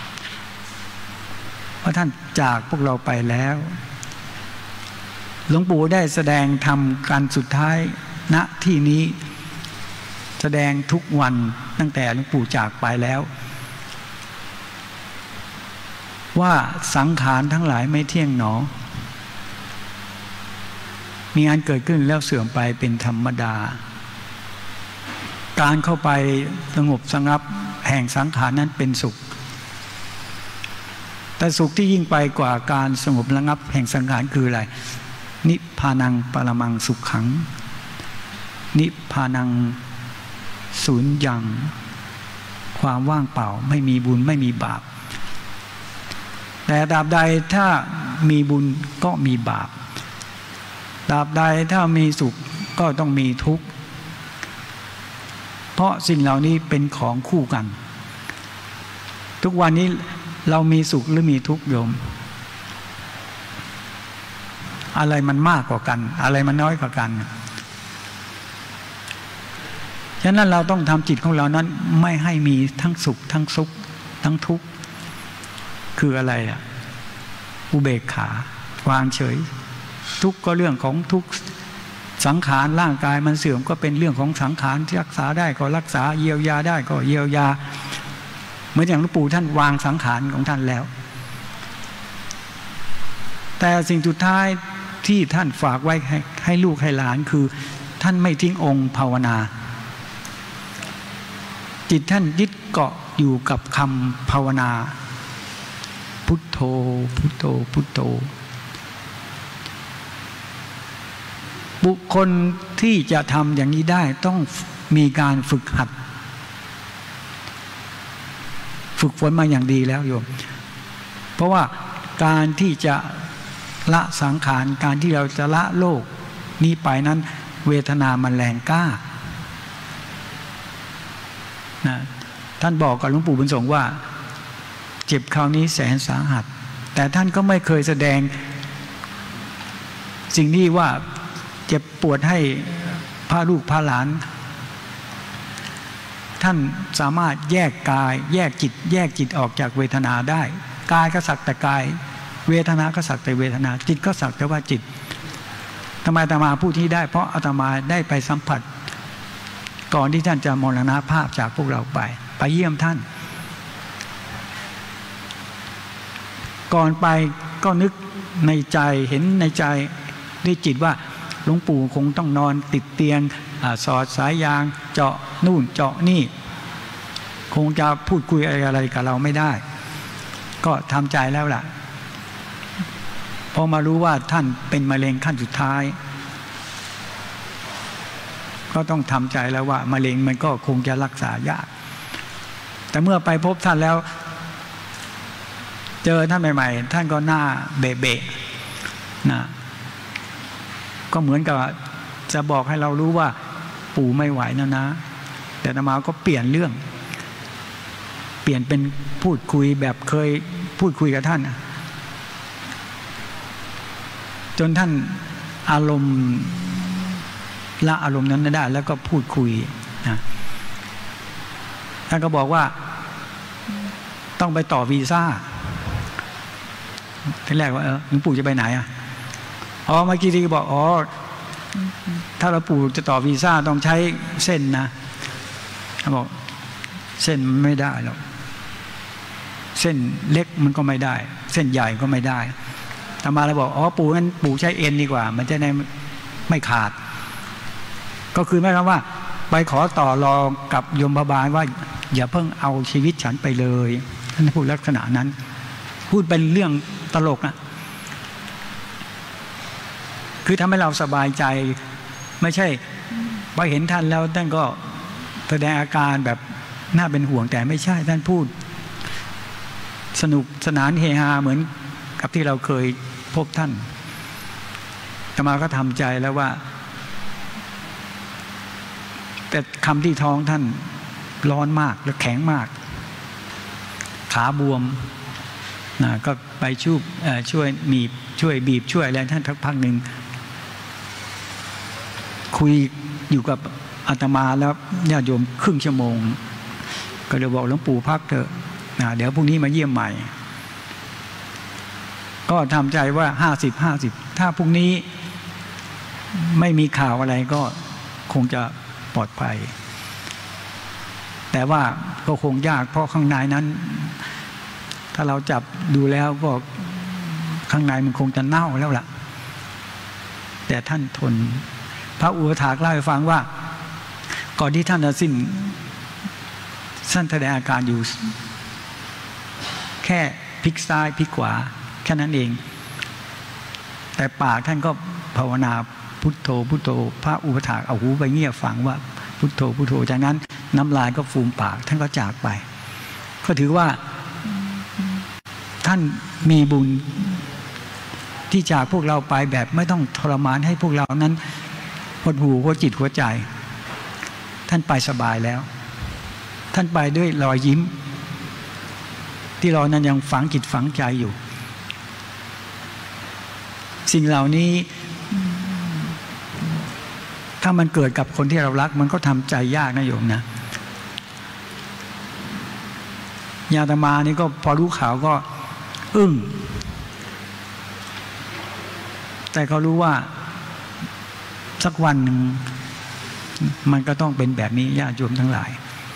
ว่าท่านจากพวกเราไปแล้วหลวงปู่ได้แสดงธรรมการสุดท้ายณที่นี้แสดงทุกวันตั้งแต่หลวงปู่จากไปแล้วว่าสังขารทั้งหลายไม่เที่ยงหนอมีอันเกิดขึ้นแล้วเสื่อมไปเป็นธรรมดาการเข้าไปสงบสงับแห่งสังขารนั้นเป็นสุขแต่สุขที่ยิ่งไปกว่าการสงบระงับแห่งสังขารคืออะไรนิพพานังปรมังสุขขังนิพพานังศูนย์ยังความว่างเปล่าไม่มีบุญไม่มีบาปแต่ตราบใดถ้ามีบุญก็มีบาปตราบใดถ้ามีสุขก็ต้องมีทุกข์เพราะสิ่งเหล่านี้เป็นของคู่กันทุกวันนี้เรามีสุขหรือมีทุกข์โยมอะไรมันมากกว่ากันอะไรมันน้อยกว่ากันฉะนั้นเราต้องทำจิตของเรานั้นไม่ให้มีทั้งสุขทั้งสุขทั้งทุกข์คืออะไรอ่ะอุเบกขาวางเฉยทุกข์ก็เรื่องของทุกข์สังขารร่างกายมันเสื่อมก็เป็นเรื่องของสังขารที่รักษาได้ก็รักษาเยียวยาได้ก็เยียวยาเหมือนอย่างหลวงปู่ท่านวางสังขารของท่านแล้วแต่สิ่งสุดท้ายที่ท่านฝากไว้ให้ให้ลูกให้หลานคือท่านไม่ทิ้งองค์ภาวนาจิตท่านยึดเกาะอยู่กับคำภาวนาพุทโธพุทโธพุทโธบุคคลที่จะทำอย่างนี้ได้ต้องมีการฝึกหัดฝึกฝนมาอย่างดีแล้วโยมเพราะว่าการที่จะละสังขารการที่เราจะละโลกนี้ไปนั้นเวทนามันแรงกล้านะท่านบอกกับหลวงปู่บุญสงฆ์ว่าเจ็บคราวนี้แสนสาหัสแต่ท่านก็ไม่เคยแสดงสิ่งนี้ว่าเจ็บปวดให้พาลูกพาหลานท่านสามารถแยกกายแยกจิตแยกจิตออกจากเวทนาได้กายก็สักแต่กายเวทนาก็สักแต่เวทนาจิตก็สักแต่ว่าจิตทำไมอาตมาพูดที่ได้เพราะอาตมาได้ไปสัมผัสก่อนที่ท่านจะมรณภาพจากพวกเราไปไปเยี่ยมท่านก่อนไปก็นึกในใจเห็นในใจด้วยจิตว่าหลวงปู่คงต้องนอนติดเตียงสอดสายยางเจาะนู่นเจาะนี่คงจะพูดคุยอะไรกับเราไม่ได้ก็ทำใจแล้วล่ะพอมารู้ว่าท่านเป็นมะเร็งขั้นสุดท้ายก็ต้องทำใจแล้วว่ามะเร็งมันก็คงจะรักษายากแต่เมื่อไปพบท่านแล้วเจอท่านใหม่ๆท่านก็หน้าเบะๆนะก็เหมือนกับจะบอกให้เรารู้ว่าปู่ไม่ไหวนะนะแต่อาตมาก็เปลี่ยนเรื่องเปลี่ยนเป็นพูดคุยแบบเคยพูดคุยกับท่านจนท่านอารมณ์ละอารมณ์นั้นได้แล้วก็พูดคุยนะท่านก็บอกว่าต้องไปต่อวีซ่าทีแรกว่าเออหลวงปู่จะไปไหนอ่ะอ๋อเมื่อกี้ที่บอกอ๋อถ้าหลวงปู่จะต่อวีซ่าต้องใช้เส้นนะเขาบอกเส้นไม่ได้หรอกเส้นเล็กมันก็ไม่ได้เส้นใหญ่ก็ไม่ได้อาตมาเลยบอกอ๋อปู่งั้นปู่ใช้เอ็นดีกว่ามันจะได้ไม่ขาดก็คือหมายความว่าไปขอต่อรองกับโยมบาลว่าอย่าเพิ่งเอาชีวิตฉันไปเลยท่านพูดลักษณะนั้นพูดเป็นเรื่องตลกนะคือทำให้เราสบายใจไม่ใช่พอเห็นท่านแล้วท่านก็แสดงอาการแบบน่าเป็นห่วงแต่ไม่ใช่ท่านพูดสนุกสนานเฮฮาเหมือนกับที่เราเคยพบท่านอาตมาก็ทำใจแล้วว่าแต่คำที่ท้องท่านร้อนมากและแข็งมากขาบวมนะก็ไปช่วยช่วยมีช่วยบีบช่วยอะไรท่านทักพักหนึ่งคุยอยู่กับอาตมาแล้วญาติโยมครึ่งชั่วโมงก็เลยบอกหลวงปู่พักเถอะนะเดี๋ยวพรุ่งนี้มาเยี่ยมใหม่ก็ทำใจว่าห้าสิบห้าสิบถ้าพรุ่งนี้ไม่มีข่าวอะไรก็คงจะปลอดภัยแต่ว่าก็คงยากเพราะข้างในนั้นถ้าเราจับดูแล้วก็ข้างในมันคงจะเน่าแล้วล่ะแต่ท่านทนพระอุปถากเล่าให้ฟังว่าก่อนที่ท่านจะสิ้นท่านแสดงอาการอยู่แค่พลิกซ้ายพลิกขวาแค่นั้นเองแต่ปากท่านก็ภาวนาพุทโธพุทโธพระอุปถากเอาหูไปเงี่ยฟังว่าพุทโธพุทโธจากนั้นน้ำลายก็ฟูมปากท่านก็จากไปก็ถือว่าท่านมีบุญที่จากพวกเราไปแบบไม่ต้องทรมานให้พวกเรานั้นหดหู่หัวจิตหัวใจท่านไปสบายแล้วท่านไปด้วยรอยยิ้มที่เรานั้นยังฝังจิตฝังใจอยู่สิ่งเหล่านี้ถ้ามันเกิดกับคนที่เรารักมันก็ทำใจยากนะโยมนะญาติมานี่ก็พอรู้ข่าวก็อึ้งแต่เขารู้ว่าสักวันหนึ่งมันก็ต้องเป็นแบบนี้ญาติโยมทั้งหลาย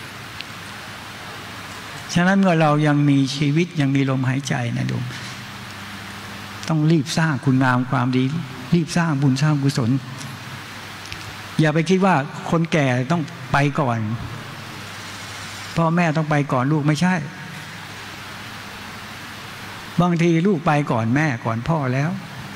ฉะนั้นเมื่อเรายังมีชีวิตยังมีลมหายใจนะโยมต้องรีบสร้างคุณงามความดีรีบสร้างบุญสร้างกุศลอย่าไปคิดว่าคนแก่ต้องไปก่อนพ่อแม่ต้องไปก่อนลูกไม่ใช่บางทีลูกไปก่อนแม่ก่อนพ่อแล้ว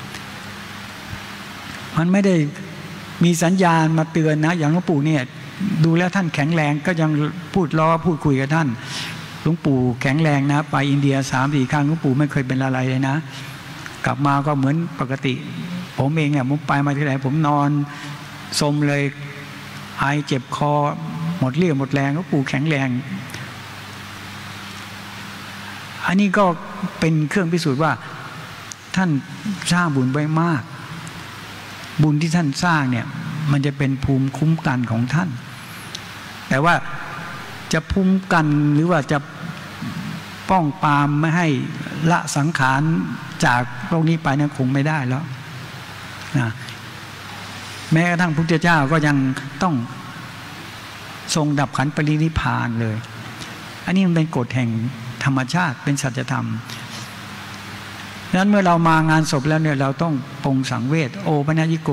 มันไม่ได้มีสัญญาณมาเตือนนะอย่างหลวงปู่เนี่ยดูแล้วท่านแข็งแรงก็ยังพูดล้อพูดคุยกับท่านหลวงปู่แข็งแรงนะไปอินเดียสามสี่ครั้งหลวงปู่ไม่เคยเป็นอะไรเลยนะกลับมาก็เหมือนปกติผมเองเนี่ยผมไปมาที่ไหนผมนอนสมเลยไอเจ็บคอหมดเรี่ยวหมดแรงหลวงปู่แข็งแรงอันนี้ก็เป็นเครื่องพิสูจน์ว่าท่านสร้างบุญไว้มากบุญที่ท่านสร้างเนี่ยมันจะเป็นภูมิคุ้มกันของท่านแต่ว่าจะภูมิกันหรือว่าจะป้องปรามไม่ให้ละสังขารจากโลกนี้ไปนั้นคงไม่ได้แล้วนะแม้กระทั่งพุทธเจ้าก็ยังต้องทรงดับขันธ์ปรินิพพานเลยอันนี้มันเป็นกฎแห่งธรรมชาติเป็นสัจธรรมดังนั้นเมื่อเรามางานศพแล้วเนี่ยเราต้องปรงสังเวชโอปนัญิโก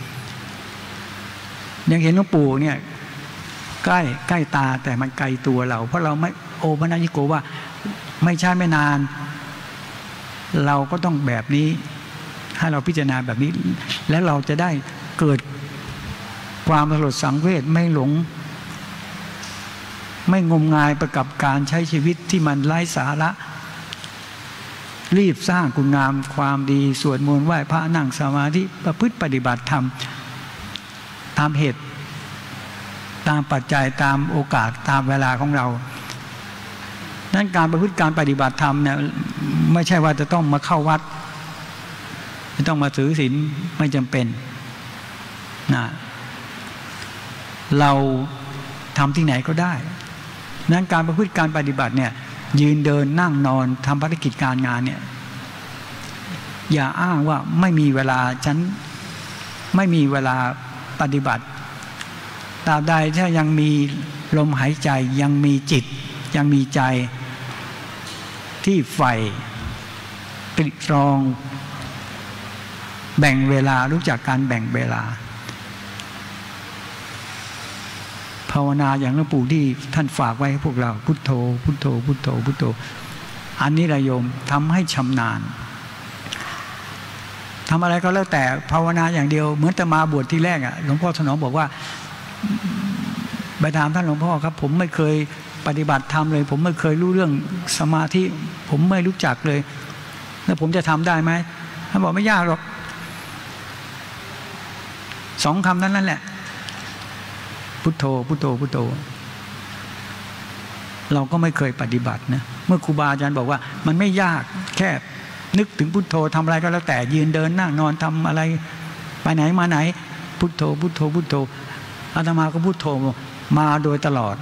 ยังเห็นหลวงปู่เนี่ยใกล้ใกล้ตาแต่มันไกลตัวเราเพราะเราไม่โอปนัญิโกว่าไม่ช้าไม่นานเราก็ต้องแบบนี้ให้เราพิจารณาแบบนี้แล้วเราจะได้เกิดความสลดสังเวชไม่หลงไม่งมงายไปกับการใช้ชีวิตที่มันไร้สาระรีบสร้างคุณงามความดีสวดมนต์ไหว้พระนั่งสมาธิประพฤติปฏิบัติธรรมตามเหตุตามปัจจัยตามโอกาสตามเวลาของเรานั้นการประพฤติการปฏิบัติธรรมเนี่ยไม่ใช่ว่าจะต้องมาเข้าวัดไม่ต้องมาถือศีลไม่จำเป็นนะเราทำที่ไหนก็ได้นั้นการประพฤติการปฏิบัติเนี่ยยืนเดินนั่งนอนทำภารกิจการงานเนี่ยอย่าอ้างว่าไม่มีเวลาฉันไม่มีเวลาปฏิบัติตราบใดถ้ายังมีลมหายใจยังมีจิตยังมีใจที่ใฝ่ตรึกตรองแบ่งเวลารู้จักการแบ่งเวลาภาวนาอย่างหลวงปู่ที่ท่านฝากไว้ให้พวกเราพุทโธพุทโธพุทโธพุทโธอันนี้ระโยมทำให้ชำนาญทำอะไรก็แล้วแต่ภาวนาอย่างเดียวเหมือนแต่มาบวชที่แรกอ่ะหลวงพ่อถนอมบอกว่าไปถามท่านหลวงพ่อครับผมไม่เคยปฏิบัติธรรมเลยผมไม่เคยรู้เรื่องสมาธิผมไม่รู้จักเลยแล้วผมจะทำได้ไหมท่านบอกไม่ยากหรอกสองคำนั้นนั่นแหละพุทโธพุทโธพุทโธเราก็ไม่เคยปฏิบัตินะเมื่อครูบาอาจารย์บอกว่ามันไม่ยากแค่นึกถึงพุทโธทำอะไรก็แล้วแต่ยืนเดินนั่งนอนทำอะไรไปไหนมาไหนพุทโธพุทโธพุทโธอาตมาก็พุทโธมาโดยตลอด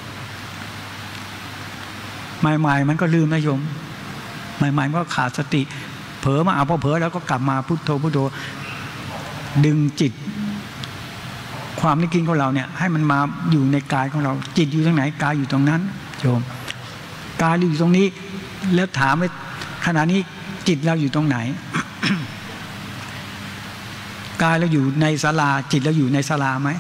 ใหม่ๆมันก็ลืมนะโยมใหม่ๆมันก็ขาดสติเผลอมาเอาพอเผลอแล้วก็กลับมาพุทโธพุทโธดึงจิตความนึกคิดของเราเนี่ยให้มันมาอยู่ในกายของเราจิตอยู่ตรงไหนกายอยู่ตรงนั้นโยมกายอยู่ตรงนี้แล้วถามว่าขณะนี้จิตเราอยู่ตรงไหน กายเราอยู่ในศาลาจิตเราอยู่ในศาลาไหม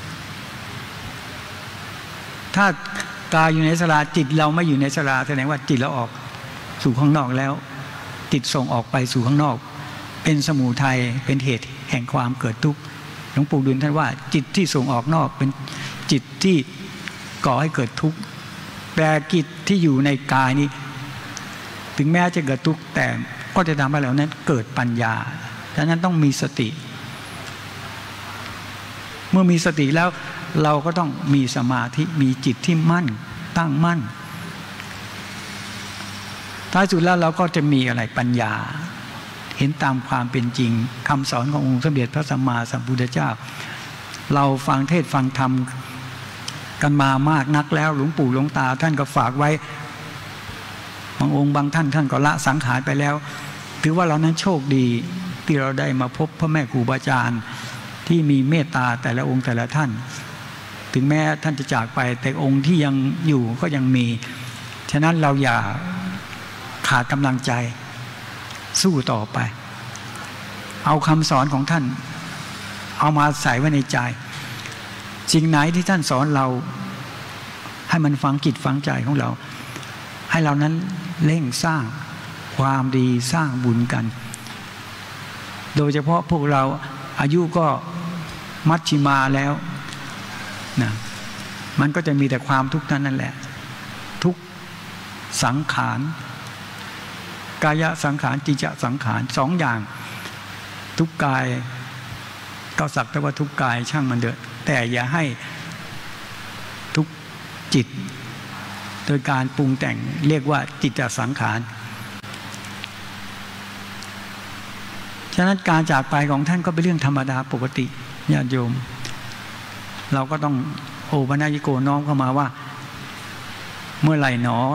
ถ้ากายอยู่ในศาลาจิตเราไม่อยู่ในศาลาแสดงว่าจิตเราออกสู่ข้างนอกแล้วจิตส่งออกไปสู่ข้างนอกเป็นสมุทัยเป็นเหตุแห่งความเกิดทุกข์หลวงปู่ดุลท่านว่าจิตที่ส่งออกนอกเป็นจิตที่ก่อให้เกิดทุกข์แต่จิตที่อยู่ในกายนี้ถึงแม้จะเกิดทุกข์แต่ก็จะทำให้เรานั้นเกิดปัญญาดังนั้นต้องมีสติเมื่อมีสติแล้วเราก็ต้องมีสมาธิมีจิตที่มั่นตั้งมั่นท้ายสุดแล้วเราก็จะมีอะไรปัญญาเห็นตามความเป็นจริงคำสอนขององค์สมเด็จพระสัมมาสัมพุทธเจ้าเราฟังเทศฟังธรรมกันมามากนักแล้วหลวงปู่หลวงตาท่านก็ฝากไว้บางองค์บางท่านท่านก็ละสังขารไปแล้วถือว่าเรานั้นโชคดีที่เราได้มาพบพระแม่ครูบาอาจารย์ที่มีเมตตาแต่ละองค์แต่ละท่านถึงแม้ท่านจะจากไปแต่องค์ที่ยังอยู่ก็ยังมีฉะนั้นเราอย่าขาดกำลังใจสู้ต่อไปเอาคำสอนของท่านเอามาใส่ไว้ในใจสิ่งไหนที่ท่านสอนเราให้มันฝังจิตฝังใจของเราให้เรานั้นเร่งสร้างความดีสร้างบุญกันโดยเฉพาะพวกเราอายุก็มัชชิมาแล้วนะมันก็จะมีแต่ความทุกข์นั้นนั่นแหละทุกสังขารกายสังขารจิตสังขารสองอย่างทุกกายก็สักแต่ว่าทุกกายช่างมันเถอะแต่อย่าให้ทุกจิตโดยการปรุงแต่งเรียกว่าจิตตสังขารฉะนั้นการจากไปของท่านก็เป็นเรื่องธรรมดาปกติญาติโยมเราก็ต้องโอปนัญิโกน้อมเข้ามาว่าเมื่อไหร่หนอ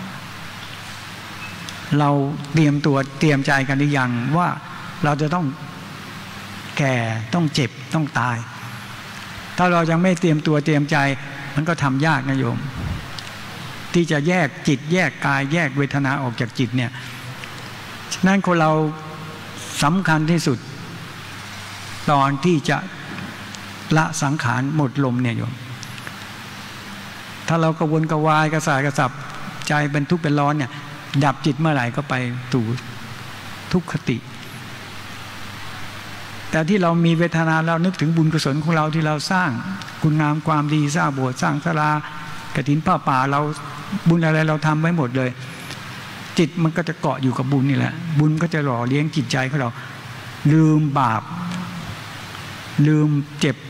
เราเตรียมตัวเตรียมใจกันหรือยังว่าเราจะต้องแก่ต้องเจ็บต้องตายถ้าเรายังไม่เตรียมตัวเตรียมใจมันก็ทำยากนะโยมที่จะแยกจิตแยกกายแยกเวทนาออกจากจิตเนี่ยฉะนั้นคนเราสำคัญที่สุดตอนที่จะละสังขารหมดลมเนี่ยโยมถ้าเรากระวนกระวายกระสายกระสับใจเป็นทุกข์เป็นร้อนเนี่ยดับจิตเมื่อไหร่ก็ไปสู่ทุกขติแต่ที่เรามีเวทนาเรานึกถึงบุญกุศลของเราที่เราสร้างคุณงามความดีสร้างโบสถ์สร้างศาลากฐินผ้าป่าเราบุญอะไรเราทำไว้หมดเลยจิตมันก็จะเกาะอยู่กับบุญนี่แหละบุญก็จะหล่อเลี้ยงจิตใจของเราลืมบาปลืมเจ็บ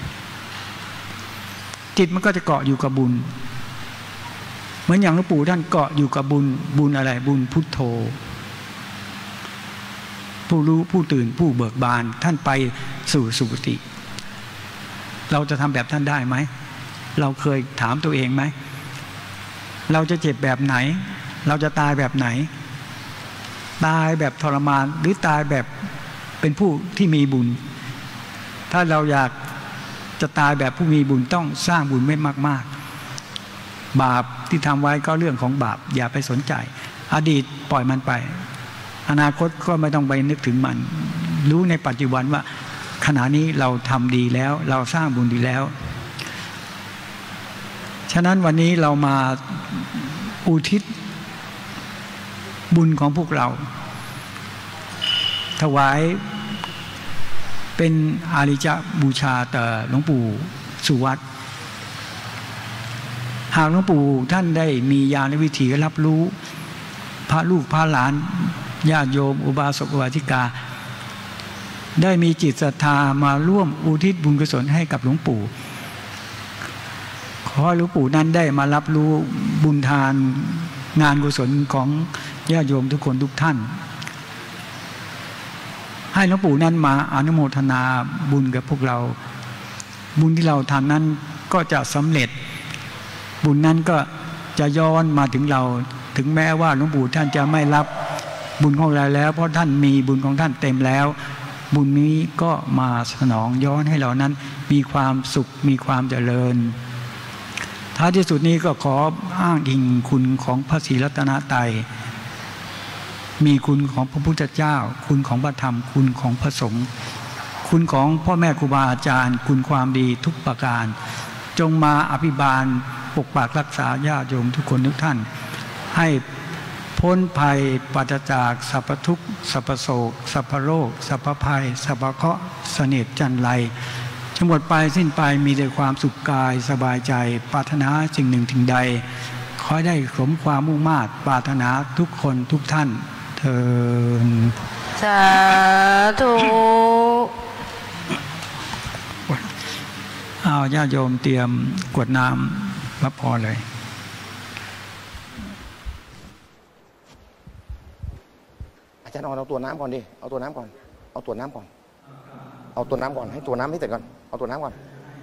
จิตมันก็จะเกาะอยู่กับบุญเหมือนอย่างหลวงปู่ท่านเกาะอยู่กับบุญบุญอะไรบุญพุทโธผู้รู้ผู้ตื่นผู้เบิกบานท่านไปสู่สุคติเราจะทำแบบท่านได้ไหมเราเคยถามตัวเองไหมเราจะเจ็บแบบไหนเราจะตายแบบไหนตายแบบทรมานหรือตายแบบเป็นผู้ที่มีบุญถ้าเราอยากจะตายแบบผู้มีบุญต้องสร้างบุญไม่มากๆบาปที่ทำไว้ก็เรื่องของบาปอย่าไปสนใจอดีตปล่อยมันไปอนาคตก็ไม่ต้องไปนึกถึงมันรู้ในปัจจุบันว่าขณะนี้เราทำดีแล้วเราสร้างบุญดีแล้วฉะนั้นวันนี้เรามาอุทิศบุญของพวกเราถวายเป็นอาริจบูชาต่อหลวงปู่สุวัตหากหลวงปู่ท่านได้มีญาณวิถีรับรู้พระลูกพระหลานญาติโยมอุบาสกอุบาสิกาได้มีจิตศรัทธามาร่วมอุทิศบุญกุศลให้กับหลวงปู่ขอหลวงปู่นั้นได้มารับรู้บุญทานงานกุศลของญาติโยมทุกคนทุกท่านให้หลวงปู่นั้นมาอนุโมทนาบุญกับพวกเราบุญที่เราทำนั้นก็จะสำเร็จบุญนั้นก็จะย้อนมาถึงเราถึงแม้ว่าหลวงปู่ท่านจะไม่รับบุญของเราแล้วเพราะท่านมีบุญของท่านเต็มแล้วบุญนี้ก็มาสนองย้อนให้เรานั้นมีความสุขมีความเจริญท้ายที่สุดนี้ก็ขออ้างอิงคุณของพระศรีรัตนตรัยมีคุณของพระพุทธเจ้าคุณของพระธรรมคุณของพระสงฆ์คุณของพ่อแม่ครูบาอาจารย์คุณความดีทุกประการจงมาอภิบาลปกปักรักษาญาติโยมทุกคนทุกท่านให้พ้นภัยปราศจากสัพพทุกข์สัพพโศกสัพพโรคสัพพภัยสัพพเคราะห์เสน่ห์จันไรทั้งหมดไปสิ้นไปมีแต่ความสุขกายสบายใจปรารถนาสิ่งหนึ่งถึงใดขอได้สมความมุ่งมา่ปรารถนาทุกคนทุกท่านเถิดสาธุเอาญาติโยมเตรียมกรวดน้ำรับพรเลยอาจารย์เอาตัวน้ำก่อนดิเอาตัวน้ำก่อนเอาตัวน้ำก่อนเอาตัวน้ำก่อนให้ตัวน้ำให้เสร็จก่อนเอาตัวน้ำก่อน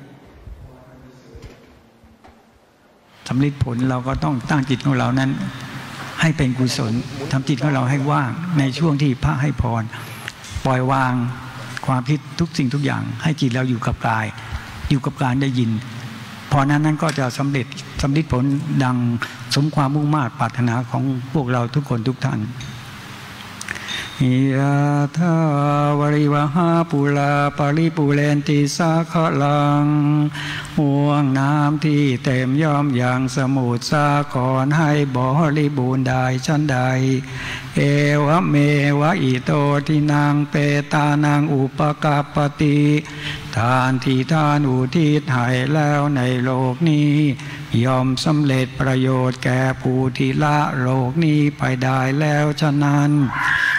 สำลิดผลเราก็ต้องตั้งจิตของเรานั้นให้เป็นกุศลทำจิตของเราให้ว่างในช่วงที่พระให้พรปล่อยวางความคิดทุกสิ่งทุกอย่างให้จิตเราอยู่กับกายอยู่กับการได้ยินพอนั้นนั้นก็จะสำเร็จสำลิดผลดังสมความมุ่งมา่ปรารถนาของพวกเราทุกคนทุกท่านยะถาวริวหาปุราปริปุเรนติสาคลังห่วงน้ำที่เต็มย่อมอย่างสมุทรสาครให้บริบูรณ์ได้ชั้นใดเอวะเมวะอิโตทินังเปตานังอุปกาปติทานที่ทานอุทิศให้แล้วในโลกนี้ย่อมสำเร็จประโยชน์แก่ผู้ที่ละโลกนี้ไปได้แล้วฉะนั้น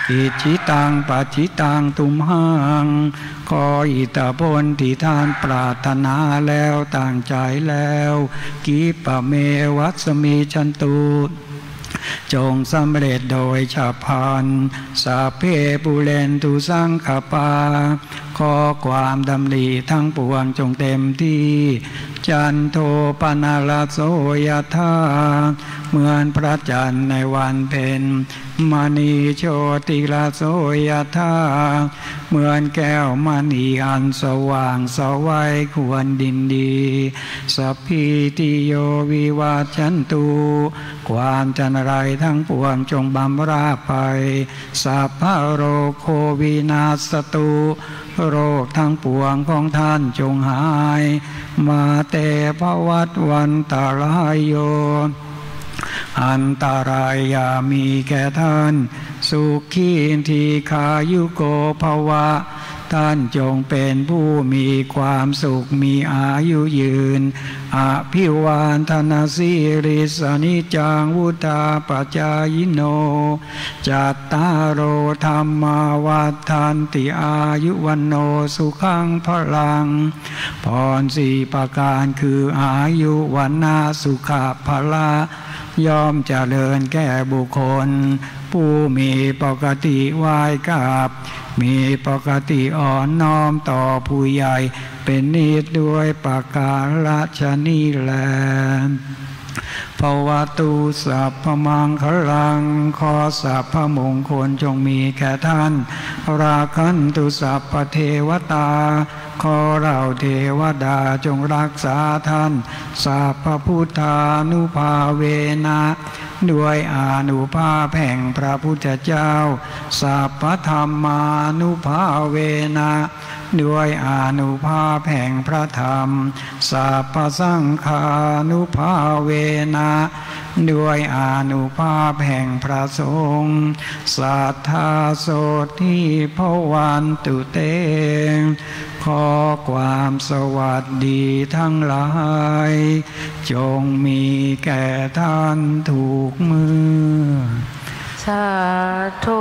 อิจิตังปัจจิตังตุมหังขออิทธิพลที่ท่านปรารถนาแล้วตั้งใจแล้วกิปะเมวัสมิชันตุจงสำเร็จโดยฉับพลันสัพเพปุเรนตุสังขปาขอความดำริทั้งปวงจงเต็มที่จันโทปนาลโสยธาเหมือนพระจันทร์ในวันเพ็ญมณีโชติลโสยธาเหมือนแก้วมณีอันสว่างสวัยควรดินดีสัพพิติโยวิวัชชันตุความจันไรทั้งปวงจงบำราไปสัพพะโรโควินาศตุโรคทั้งปวงของท่านจงหายมาเตภวัตวันตรายโยอันตรายอย่ามีแก่ท่านสุขีทีขายุโกภวะท่านจงเป็นผู้มีความสุขมีอายุยืนอภิวาทนาสิริสนิจังวุธาปัจจายโนจัตตารโอธรรมาวัฏันติอายุวันโนสุขังพลังพรสี่ประการคืออายุวันนาสุขภละย่อมเจริญแก่บุคคลผู้มีปกติไหว้กราบมีปกติอ่อนน้อมต่อผู้ใหญ่เป็นนิจด้วยประการฉนี้แลภวตุสัพพมังคลังขอสัพพมงคลจงมีแก่ท่านราคันตุสัพพเทวตาขอเราเทวดาจงรักษาท่านสัพพพุทธานุภาเวนะด้วยอานุภาพแห่งพระพุทธเจ้าสัพพธรรมานุภาเวนะด้วยอานุภาพแห่งพระธรรมสัพพสังฆานุภาเวนะด้วยอานุภาพแห่งพระสงฆ์สัทธาโสทิภวันตุเตขอความสวัสดีทั้งหลายจงมีแก่ท่านถูกมือสาธุ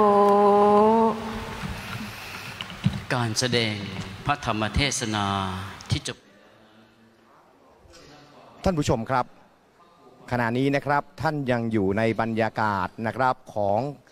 การแสดงพระธรรมเทศนาที่จบท่านผู้ชมครับขณะนี้นะครับท่านยังอยู่ในบรรยากาศนะครับของ